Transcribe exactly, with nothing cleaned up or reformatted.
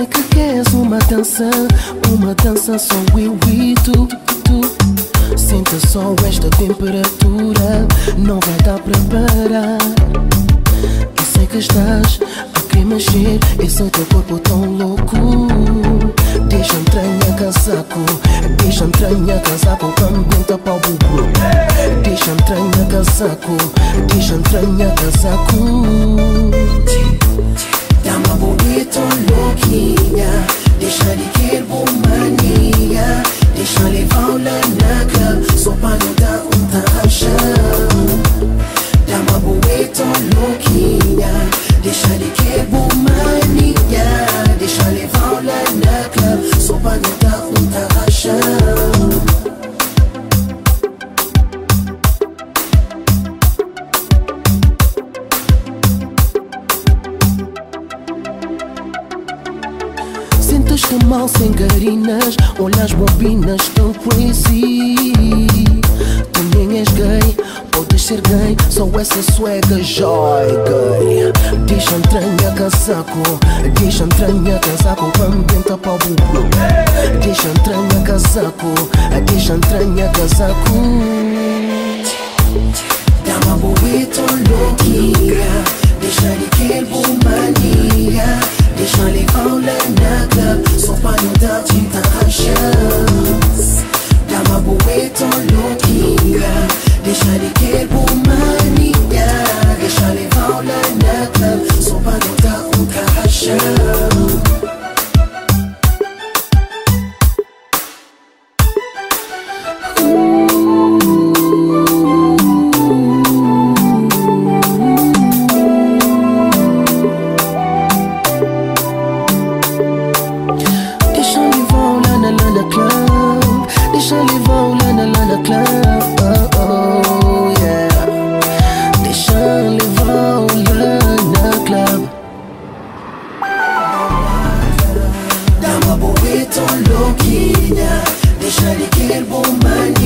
que queres uma dança, uma dança só eu e tu, tu. Sente só esta temperatura, não vai dar para parar. Eu sei que estás a querer mexer, esse teu corpo tão louco. Deixa entranha casaco, deixa entranha casaco, ambienta para o bubu. Deixa entranha casaco, deixa entranha casaco. Dá-me a bonita louquinha, deixa de querer mania. Deixa levar-la na club, só para não dar um tarrachão. Dá-me a bonita louquinha, deixa de querer mania. Deixa levar-la na club, só para não dar um tarrachão. Sentes-te mal sem carinas, olhas bobinas tão crazy. Também és gay, podes ser gay, só essa swagga joy gay. Deixa entranha casaco, deixa entranha casaco, ambienta para o bubu. Deixa entranha casaco, deixa entranha casaco. Dá-me a bonita louquinha, deixa de querer mania. Deixa levar-la na club, só para não dar um tarrachão. Dá-me a bonita louquinha, deixa de querer mania. Deixa levar-la na club, só para não dar um tarrachão. Louquinha, deixa de querer mania.